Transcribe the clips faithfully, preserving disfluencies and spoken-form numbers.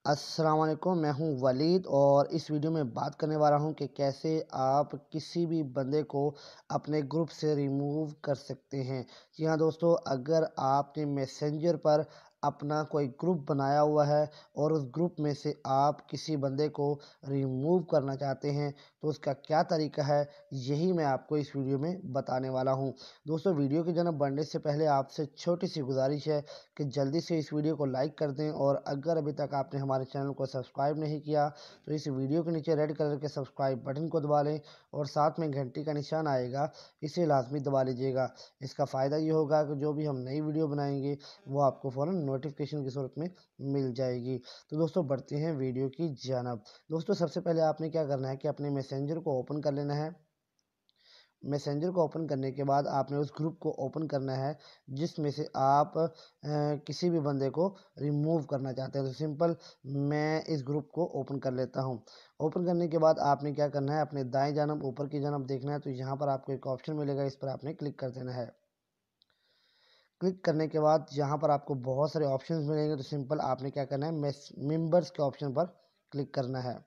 अस्सलाम वालेकुम, मैं हूं वलीद और इस वीडियो में बात करने वाला हूं कि कैसे आप किसी भी बंदे को अपने ग्रुप से रिमूव कर सकते हैं। जी हाँ दोस्तों, अगर आपने मैसेंजर पर अपना कोई ग्रुप बनाया हुआ है और उस ग्रुप में से आप किसी बंदे को रिमूव करना चाहते हैं तो उसका क्या तरीका है, यही मैं आपको इस वीडियो में बताने वाला हूं। दोस्तों, वीडियो की जानब बढ़ने से पहले आपसे छोटी सी गुजारिश है कि जल्दी से इस वीडियो को लाइक कर दें, और अगर अभी तक आपने हमारे चैनल को सब्सक्राइब नहीं किया तो इस वीडियो के नीचे रेड कलर के सब्सक्राइब बटन को दबा लें और साथ में घंटी का निशान आएगा, इसे लाजमी दबा लीजिएगा। इसका फ़ायदा ये होगा कि जो भी हम नई वीडियो बनाएंगे वो आपको फ़ौरन नोटिफिकेशन की सूरत में मिल जाएगी। तो दोस्तों, बढ़ते हैं वीडियो की जानब। दोस्तों, सबसे पहले आपने क्या करना है कि अपने मैसेंजर को ओपन कर लेना है। मैसेंजर को ओपन करने के बाद आपने उस ग्रुप को ओपन करना है जिसमें से आप अ, किसी भी बंदे को रिमूव करना चाहते हैं। तो सिंपल मैं इस ग्रुप को ओपन कर लेता हूं। ओपन करने के बाद आपने क्या करना है, अपने दाएं जानब ऊपर की जानब देखना है, तो यहाँ पर आपको एक ऑप्शन मिलेगा, इस पर आपने क्लिक कर देना है। क्लिक करने के बाद यहाँ पर आपको बहुत सारे ऑप्शंस मिलेंगे, तो सिंपल आपने क्या करना है, मेंबर्स के ऑप्शन पर क्लिक करना है।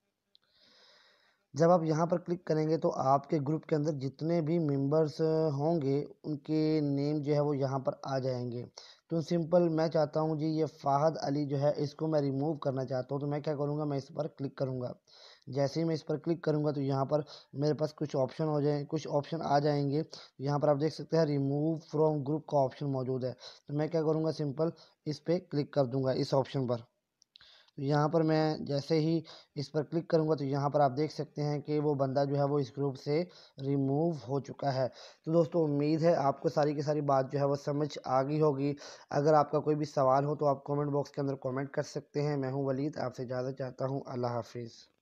जब आप यहाँ पर क्लिक करेंगे तो आपके ग्रुप के अंदर जितने भी मेंबर्स होंगे उनके नेम जो है वो यहाँ पर आ जाएंगे। तो सिंपल मैं चाहता हूँ जी, ये फ़ाहद अली जो है इसको मैं रिमूव करना चाहता हूँ, तो मैं क्या करूँगा, मैं इस पर क्लिक करूँगा। जैसे ही मैं इस पर क्लिक करूँगा तो यहाँ पर मेरे पास कुछ ऑप्शन हो जाए कुछ ऑप्शन आ जाएंगे। यहाँ पर आप देख सकते हैं रिमूव फ्रॉम ग्रुप का ऑप्शन मौजूद है, तो मैं क्या करूँगा, सिंपल इस पर क्लिक कर दूँगा, इस ऑप्शन पर। तो यहाँ पर मैं जैसे ही इस पर क्लिक करूँगा तो यहाँ पर आप देख सकते हैं कि वो बंदा जो है वो इस ग्रुप से रिमूव हो चुका है। तो दोस्तों, उम्मीद है आपको सारी की सारी बात जो है वो समझ आ गई होगी। अगर आपका कोई भी सवाल हो तो आप कमेंट बॉक्स के अंदर कमेंट कर सकते हैं। मैं हूँ वलीद, आपसे इजाज़त चाहता हूँ। अल्लाह हाफिज़।